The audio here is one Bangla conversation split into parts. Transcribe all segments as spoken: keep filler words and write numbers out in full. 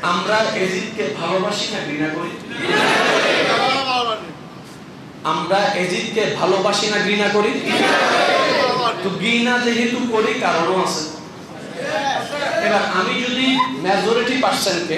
আমরা এজিদকে ভালোবাসি না ঘৃণা করি? আমরা এজিদকে ভালোবাসি না ঘৃণা করি? তো ঘৃণা যেহেতু করি কারণও আছে। এবার আমি যদি মেজরিটি পার্সেন্টকে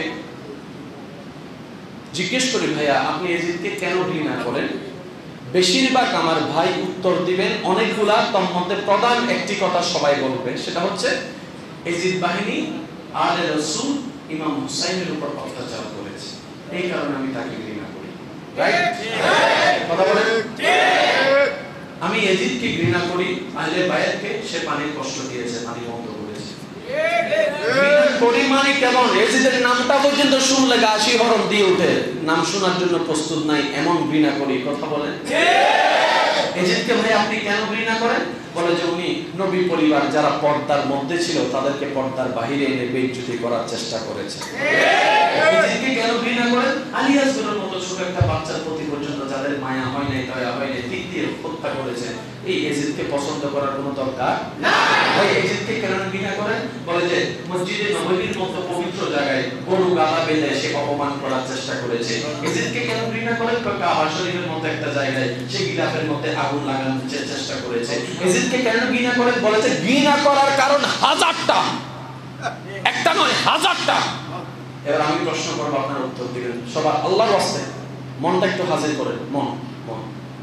জিজ্ঞেস করি ভাইয়া আপনি এজিদকে কেন ঘৃণা করেন, বেশিরভাগ আমার ভাই উত্তর দিবেন অনেকগুলা, তার মধ্যে প্রধান একটি কথা সবাই বলবে, সেটা হচ্ছে এজিদ বাহিনী আলে রাসূল ইমাম হুসাইনের উপর অত্যাচার করেছে, এই কারণে আমি তাকে ঘৃণা করি। রাইট? কথা বলেন। আমি এজিদকে ঘৃণা করি, আহলে বায়াতকে সে পানির কষ্ট দিয়েছে, পানি বন্ধ করেছে। করি মানে কেমন? এজিদের নামটা পর্যন্ত শুনলে গা শিহরণ দিয়ে ওঠে, নাম শোনার জন্য প্রস্তুত নাই, এমন ঘৃণা করি। কথা বলেন। এজিদকে ভাই আপনি কেন ঘৃণা করেন? বলে যে উনি নবী পরিবার যারা পর্দার মধ্যে ছিল তাদেরকে পর্দার বাহিরে এনে বেইজ্জতি করার চেষ্টা করেছে। এজিদকে কেন ঘৃণা করেন? আলী আসগরের মতো ছোট একটা বাচ্চার প্রতি পর্যন্ত যাদের মায়া হয় নাই, দয়া হয় নাই, ঠিক দিয়ে হত্যা করেছে। এই এজিদকে পছন্দ করার কোনো দরকার নাই। ভাই এজিদকে কেন ঘৃণা করেন? বলে যে মসজিদে নববীর মতো পবিত্র জায়গায় গরু গাদা বেঁধে সে অপমান করার চেষ্টা করেছে। এজিদকে কেন ঘৃণা করেন? কাবা শরীফের মতো একটা জায়গায় সে গিলাফের মধ্যে আগুন লাগানোর চেষ্টা করেছে। এজিদকে কেন ঘৃণা করেন? বলেছে ঘৃণা করার কারণ হাজারটা, একটা নয় হাজারটা। এবার আমি প্রশ্ন করব, আপনার উত্তর দিবেন সবার আল্লাহর ওয়াস্তে। মনটা একটু হাজির করেন, মন মন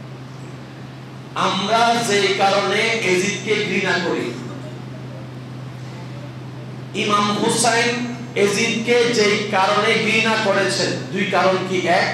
আমরা যে কারণে এজিদকে ঘৃণা করি, ইমাম হুসাইন এজিদকে যে কারণে ঘৃণা করেছেন, দুই কারণ কি এক?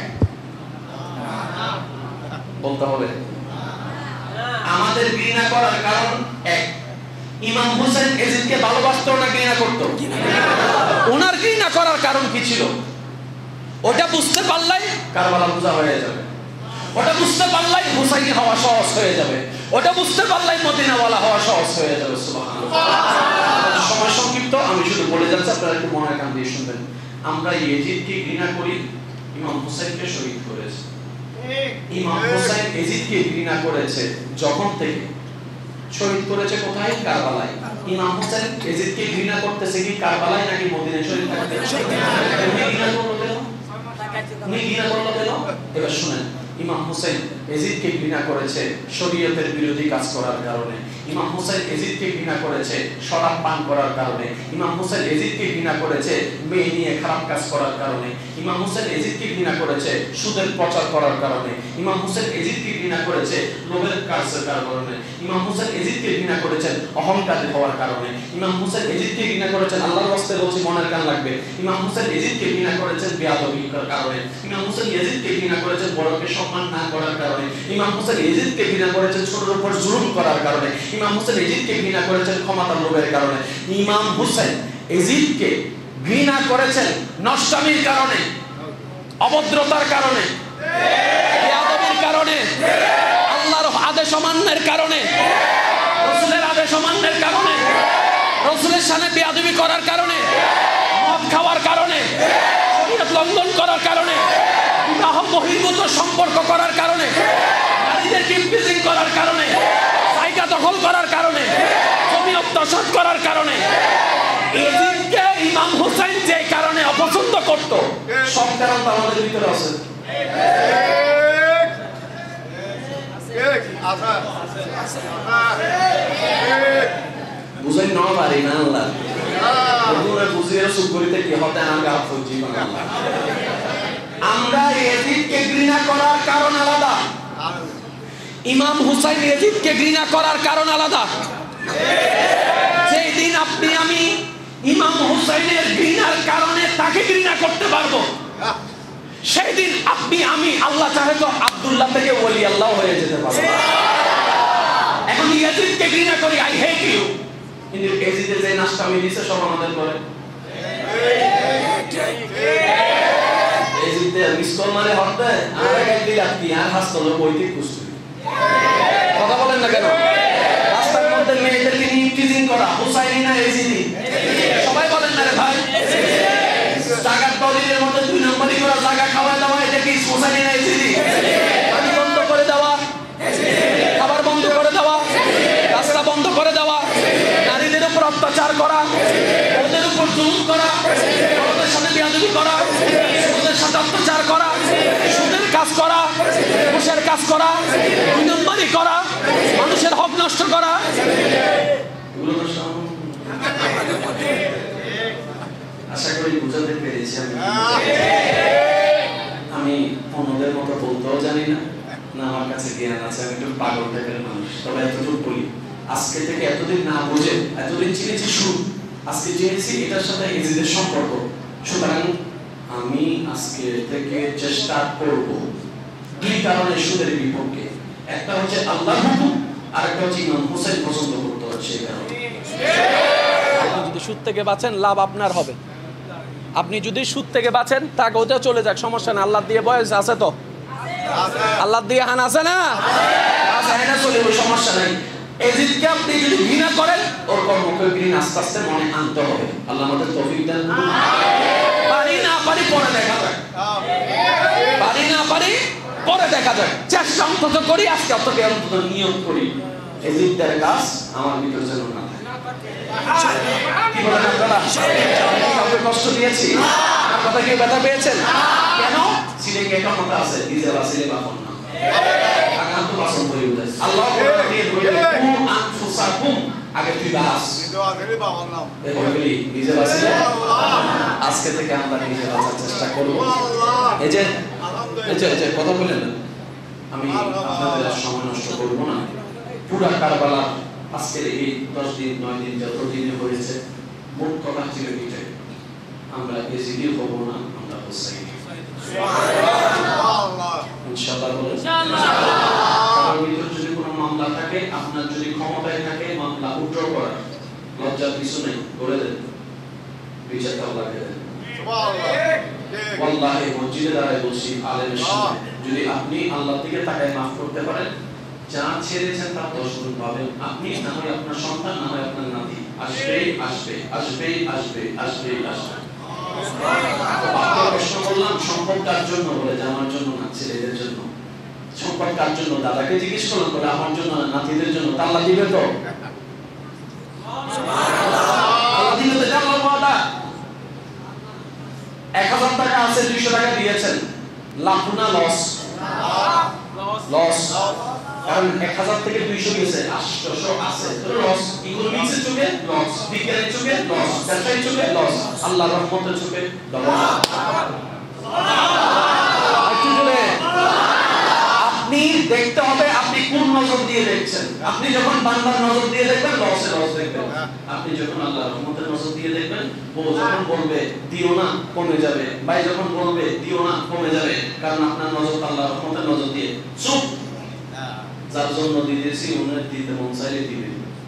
বলতে হবে। আমাদের ঘৃণা করার কারণ এক। ইমাম হুসাইন এজিদকে ভালোবাসতো না ঘৃণা করতো? ওনার ঘৃণা করার কারণ কি ছিল? ওটা বুঝতে পারলাই কারবালা পূজা হয়ে যাবে, ওটা বুঝতে পারলাই হুসাইনি হওয়া সহজ হয়ে যাবে, ওটা বুঝতে পারলাই মদিনাওয়ালা হওয়া সহজ হয়ে যাবে। সুবহানাল্লাহ। সময় সংক্ষিপ্ত, আমি শুধু বলে যাচ্ছি, আপনারা একটু মনে কান দিয়ে শুনবেন। আমরা এজিদকে ঘৃণা করি, ইমাম হুসাইনকে শহীদ করেছে। ইমাম হুসাইন এজিদকে ঘৃণা করেছে যখন থেকে, শহীদ করেছে কোথায়? কারবালায়। ইমাম হুসাইন এজিদকে ঘৃণা করতেছে কি কারবালায় নাকি মদিনায় শহীদ থাকতে? উনি ঘৃণা করলো কেন? উনি ঘৃণা করলো কেন? এবার শুনেন, ইমাম হুসাইন এজিদকে ঘৃণা করেছে শরীয়তের বিরোধী কাজ করার কারণে। ইমাম হুসাইন এজিদকে ঘৃণা করেছে শরাব পান করার কারণে। ইমাম হুসাইন এজিদকে ঘৃণা করেছে মেয়ে নিয়ে খারাপ কাজ করার কারণে। ইমাম হুসাইন এজিদকে ঘৃণা করেছে সুদের প্রচার করার কারণে। ইমাম হুসাইন এজিদকে ঘৃণা করেছে লোভের কাজের কারণে। ইমাম হুসাইন এজিদকে ঘৃণা করেছেন অহংকারী হওয়ার কারণে। ইমাম হুসাইন এজিদকে ঘৃণা করেছেন, আল্লাহর রাস্তায় বলছি মনের কান লাগবে, ইমাম হুসাইন এজিদকে ঘৃণা করেছেন বেয়াদবির কারণে। ইমাম হুসাইন এজিদকে ঘৃণা করেছেন বড়কে সম্মান না করার কারণে। ইমাম হুসাইন এজিদকে ঘৃণা করেছেন ছোটর উপর জুলুম করার কারণে। ইমাম হুসাইন এজিদকে ঘৃণা করেছেন ক্ষমতার লোভের কারণে। ইমাম হুসাইন এজিদকে ঘৃণা করেছেন নষ্টামির কারণে, অভদ্রতার কারণে, বেয়াদবির কারণে, আল্লাহর আদেশ অমান্যের কারণে, রাসূলের আদেশ অমান্যের কারণে, রাসূলের সামনে বেয়াদবি করার কারণে, মদ খাওয়ার কারণে, শরীয়ত লঙ্ঘন করার কারণে, বিবাহ বহির্ভূত সম্পর্ক করার কারণে, নারীদেরকে ইমপ্রিজিং করার কারণে, জায়গা দখল করার কারণে, জমি অত্যাচার করার কারণে, এজিদকে ইমাম হুসাইন যে কারণে অপছন্দ করত, সব কারণ তো আমাদের ভিতরে আছে। বুঝাই না পারি না আল্লাহ, ওগুলো বুঝিয়ে সুখ করিতে কি হতে না গা ফুজি বাংলা। আমরা এজিদকে ঘৃণা করার কারণ আলাদা, ইমাম হুসাইন এজিদকে ঘৃণা করার কারণ আলাদা। যেই দিন আপনি আমি ইমাম হুসাইনের ঘৃণার কারণে তাকে ঘৃণা করতে পারবো, সেই দিন আপনি আমি আল্লাহ চাহে তো আব্দুল্লাহ থেকে ওলি আল্লাহ হয়ে যেতে পারবো। এখন ইয়াজিদকে ঘৃণা করি, আই হেট ইউ, কিন্তু এজিদে যে নাস্তা আমি দিছে সব আমাদের করে। এজিদে মিসকল মারে হতে আর এক দিন আপনি আর হাসতলো বইতে কুস্তি। কথা বলেন না কেন? রাস্তার মধ্যে মেয়েদেরকে নিয়ে টিজিং করা হুসাইনি না এজিদি? সবাই বলেন না রে ভাই? জায়গার দলিলের মধ্যে দুই নম্বরই করা, জায়গা খাওয়া দাওয়া, এটা কি হুসাইনি না এজিদি? পানি বন্ধ করে দেওয়া, খাবার বন্ধ করে দেওয়া, রাস্তা বন্ধ করে দেওয়া, নারীদের উপর অত্যাচার করা, ওদের উপর জুলুম করা, ওদের সাথে বেয়াদবি করা, অত্যাচার করা, সুদের কাজ করা, ঘুষের কাজ করা, দুই নম্বরই করা, মানুষের হক নষ্ট করা, এগুলো তো সব আশা করি বুঝাতে পেরেছি। আমি আমি অন্যদের মতো বলতেও জানি না, না আমার কাছে জ্ঞান আছে, আমি একটু পাগল টাইপের মানুষ। তবে এতটুকু বলি, আজকে থেকে এতদিন না বুঝে এতদিন চিনেছি সুদ, আজকে জেনেছি এটার সাথে এজিদের সম্পর্ক। সুতরাং আমি আজকে থেকে চেষ্টা করব দুই কারণে সুদের বিপক্ষে। একটা হচ্ছে আল্লাহর হুকুম, আর একটা হচ্ছে ইমাম হোসেন পছন্দ করতে হচ্ছে। আপনি যদি সুদ থেকে বাঁচেন লাভ আপনার হবে, আপনি যদি সুদ থেকে বাঁচেন তাকে ওটা চলে যাক, সমস্যা না। আল্লাহ দিয়ে বয়স আছে তো, আল্লাহ দিয়ে হান আছে না, আছে না, চলে ওই সমস্যা নাই। এজিদকে আপনি যদি ঘৃণা করেন, ওর কর্মকে ঘৃণা আস্তে আস্তে মনে আনতে হবে। আল্লাহ আমাদের তৌফিক দেন। পারি না পারি পরে দেখা যাক, পারি না পারি পরে দেখা যাক, চেষ্টা অন্তত করি, আজকে অন্তত অন্তত নিয়ম করি এজিদদের কাজ আমার ভিতর যেন না থাকে। কি বলেন আপনারা? কাউকে কষ্ট দিয়েছি? কথা কি ব্যথা পেয়েছেন? কেন? সিলে কে ক্ষমতা আছে, নিজে বাসিলে বাপন না আগাম তো বাসন করে উঠেছে। আল্লাহ কোরআনে দিয়ে বলে কু আনফুসাকুম, আগে তুই বাস নিজে বাবার নাম এই বলি নিজে বাসিলে। আজকে থেকে আমরা নিজে বাঁচার চেষ্টা করব। এই যে এই যে এই যে কথা বলেন, আমি আপনাদের সময় নষ্ট করব না। পুরা কারবালা আজকের এই দশ দিন নয় দিন যত দিনে হয়েছে, মোট কথা ছিল এটাই, আমরা এজিদি হব না, আমরা হোসাইন। ইনশাআল্লাহ বলেন ইনশাআল্লাহ। কারণ ভিতর যদি কোনো মামলা থাকে, আপনার যদি ক্ষমতায় থাকে মামলা উত্তর করার, লজ্জার কিছু নেই, করে দেন, বিচারটা আল্লাহকে দেন। সুবহানাল্লাহ। ওয়াল্লাহি মসজিদে দাঁড়ায় বলছি, আলেমের সামনে যদি আপনি আল্লাহ থেকে তাকায় মাফ করতে পারেন, যা ছেড়েছেন তার দশ গুণ পাবেন। আপনি না হয় আপনার সন্তান, না হয় আপনার নাতি, আসবেই আসবে আসবেই আসবে আসবেই আসবে। প্রশ্ন করলাম সম্পদ কার জন্য, বলে যে আমার জন্য না, ছেলেদের জন্য। সম্পদ কার জন্য? দাদাকে জিজ্ঞেস করলাম, বলে আমার জন্য না, নাতিদের জন্য। আল্লাহ দিবে তো, আল্লাহ দিবে তো, জানো বাবা। এক হাজার টাকা আছে, দুইশো টাকা দিয়েছেন, লাভ না লস? লস। কারণ এক হাজার থেকে দুইশো গেছে, আটশো আছে, লস। ইকোনমিক্সের চোখে লস, বিজ্ঞানের চোখে লস, ব্যবসায়ীর চোখে লস, আল্লাহর রহমতের চোখে ডবল। আপনি দেখতে হবে আপনি কোন নজর দিয়ে দেখছেন। আপনি যখন বান্দার নজর দিয়ে দেখবেন, লসে লস দেখবেন। আপনি যখন আল্লাহর রহমতের নজর দিয়ে দেখবেন, ও যখন বলবে দিও না, কমে যাবে। ভাই যখন বলবে দিও না, কমে যাবে। কারণ আপনার নজর আল্লাহর রহমতের নজর দিয়ে। চুপ, যার জন্য দিয়েছি উনি দিতে মন চাইলে দিবে,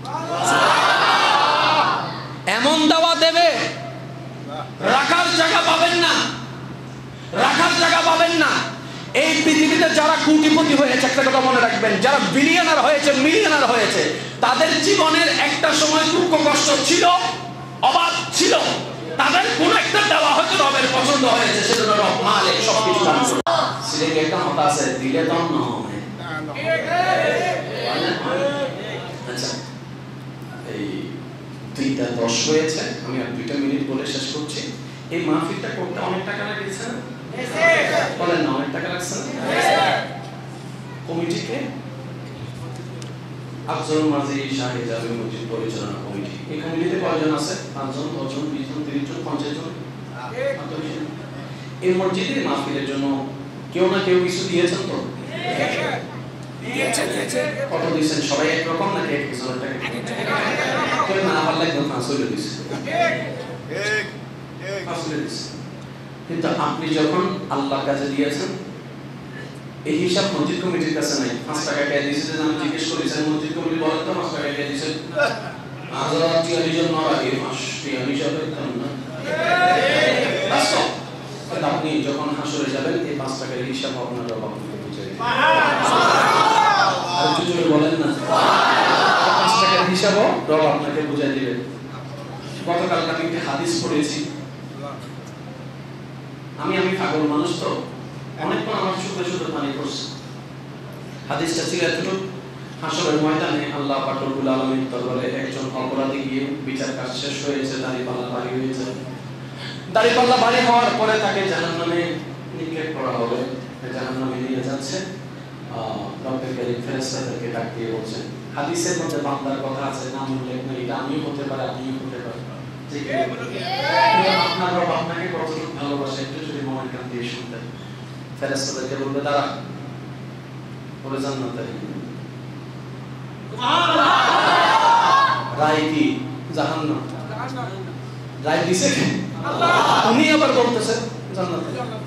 এমন দাওয়া দেবে রাখার জায়গা পাবেন না, রাখার জায়গা পাবেন না। এই পৃথিবীতে যারা কোটিপতি হয়েছে, একটা কথা মনে রাখবেন, যারা বিলিয়নার হয়েছে, মিলিয়নার হয়েছে, তাদের জীবনের একটা সময় দুঃখ কষ্ট ছিল, অভাব ছিল, তাদের কোন একটা দেওয়া হয়তো রবের পছন্দ হয়েছে, সেজন্য রব মালিক সবকিছু দান করে। সিলেটে একটা কথা আছে, দিলে দাও না হয়। আচ্ছা, এই দুইটা দশ হয়েছে, আমি আর দুইটা মিনিট বলে শেষ করছি। এই মাহফিলটা করতে অনেক টাকা লাগছে না? বলেন না, অনেক টাকা লাগছে না? কমিটিকে আফজল মাঝি শাহিদ জামি মসজিদ পরিচালনা কমিটি, এই কমিটিতে কয়জন আছে? পাঁচজন, দশজন, বিশ জন, তিরিশ জন, পঞ্চাশ জন। এই মসজিদের মাহফিলের জন্য কেউ না কেউ কিছু দিয়েছেন তো? কত দিয়েছেন? সবাই একরকম নাকি এক কিছুর টাকা? কেউ না পারলে একদম ফাঁসলে দিচ্ছে, ফাঁসলে দিচ্ছে। কিন্তু আপনি যখন আল্লাহর কাছে দিয়েছেন, এই হিসাব মসজিদ কমিটির কাছে নাই। পাঁচ টাকা কে দিয়েছে? আমি জিজ্ঞেস করেছি, মসজিদ কমিটি বলেন তো পাঁচ টাকা কে দিয়েছে? হাজার তিয়াল্লিশ জন নয় আগে মাস তিয়াল্লিশ হবে না। আপনি যখন হাসরে যাবেন, এই পাঁচ টাকার হিসাব আপনার রব আপনাকে বুঝিয়ে দিবেন। আর কিছু বলেন না, পাঁচ টাকার হিসাবও রব আপনাকে বুঝিয়ে দিবেন। গতকাল আমি একটা হাদিস পড়েছি, আমি আমি পাগল মানুষ তো, অনেকক্ষণ আমার চোখে চোখে পানি পড়ছে। হাদিসটা ছিল এতটুকু, হাসরের ময়দানে আল্লাহ পাক রব্বুল আলামিন দরবারে একজন অপরাধী গিয়ে বিচার কাজ শেষ হয়েছে, দাড়িপাল্লা ভারী হয়েছে। দাড়িপাল্লা ভারী হওয়ার পরে তাকে জাহান্নামে টিকেট করা হবে, জাহান্নামে নিয়ে যাচ্ছে। রব্বুল কারীম ফেরেশতাদেরকে ডাক দিয়ে বলছেন, হাদিসের মধ্যে বান্দার কথা আছে, নাম উল্লেখ নেই, এটা আমিও হতে পারে, আপনিও হতে পারে। ঠিক আছে, আপনার রব আপনাকে কতটুকু ভালোবাসে একটু যদি মনের কান দিয়ে শুনতেন। ফেরেশতাদেরকে বলবে দাঁড়া, বলে জান্নাতে রায় কি জাহান্নাম, রায় দিছে কে? উনি আবার বলতেছে জান্নাতে।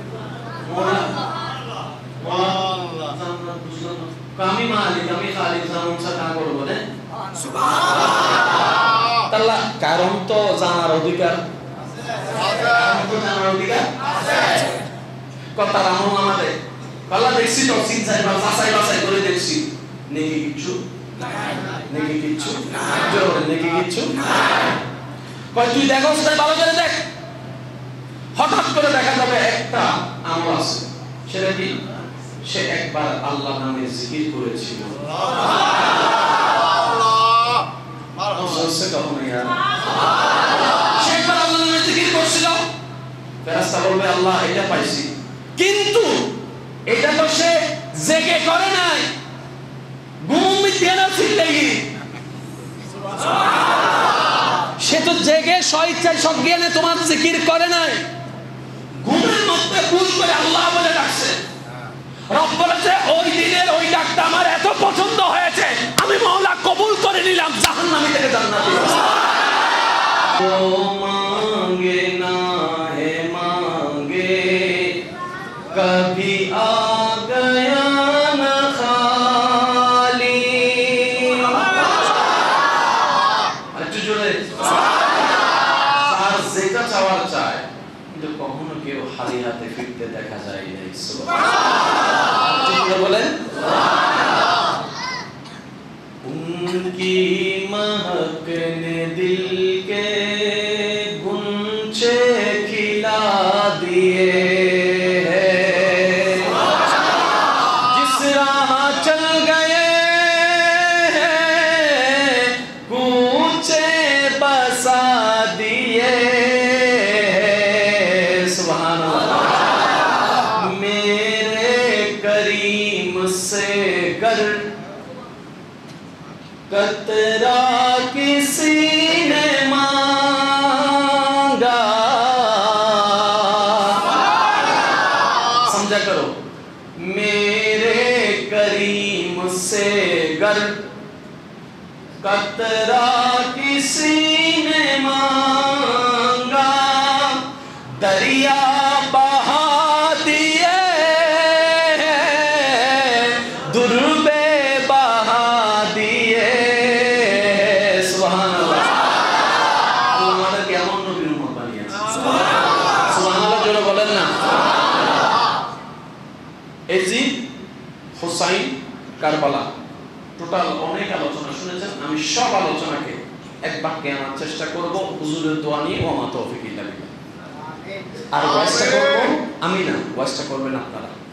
আমি মালিক, আমি খালিক, জানুন তা করবো না। সুবহানাল্লাহ। কারণ তো জানার অধিকার, জানার অধিকার কথা রামন আমাদের আল্লাহ দেখছি তো সিনসাই বা বাসাই বাসাই করে দেখছি, নেকি কিচ্ছু নেকি কিচ্ছু জোরে নেকি কিচ্ছু কই তুই দেখো তাই ভালো করে দেখ। হঠাৎ করে দেখা যাবে একটা আমল আছে, সেটা কি? সে একবার আল্লাহ নামে জিকির করেছিল। ফেরেশতা বলবে আল্লাহ এটা পাইছি, কিন্তু এটা তো সে জেগে করে নাই, ঘুম দিয়ে না ছিলেই। সে তো জেগে স্বইচ্ছায় সজ্ঞানে তোমার জিকির করে নাই, ঘুমের মধ্যে ভুল করে আল্লাহ বলে ডাকছে। রব বলেছে ওই দিনের ওই ডাকটা আমার এত পছন্দ হয়েছে, আমি মাওলা কবুল করে নিলাম, জাহান্নামী থেকে জান্নাতি। ও মাঙ্গে না হে মাঙ্গে কভি আ গয়া না খালি। একটু জোরে। আর যেটা চাওয়ার চায়, কিন্তু কখনো কেউ খালি হাতে ফিরতে দেখা যায় না। সুবহানাল্লাহ বলেন। উনকি महक ने दिल के गुंचे खिला दिए हैं, जिस राह चल गए हैं कूचे बसा दिए हैं। सुभान अल्लाह। मेरे करीम से कर कतरा किसी ने मांगा। समझा करो, मेरे करीम से गर कतरा किसी ने मांगा, दरिया बहा दिए दुर्बे बहा दिए। এজিদ, হুসাইন, কারবালা, টোটাল অনেক আলোচনা শুনেছেন। আমি সব আলোচনাকে এক বাক্যে আনার চেষ্টা করব, হুজুরের দোয়া নিয়ে। ওয়া মা তৌফিক ইল্লা বিল্লাহ। আর ওয়াজটা করব আমি না, ওয়াজটা করবেন আপনারা।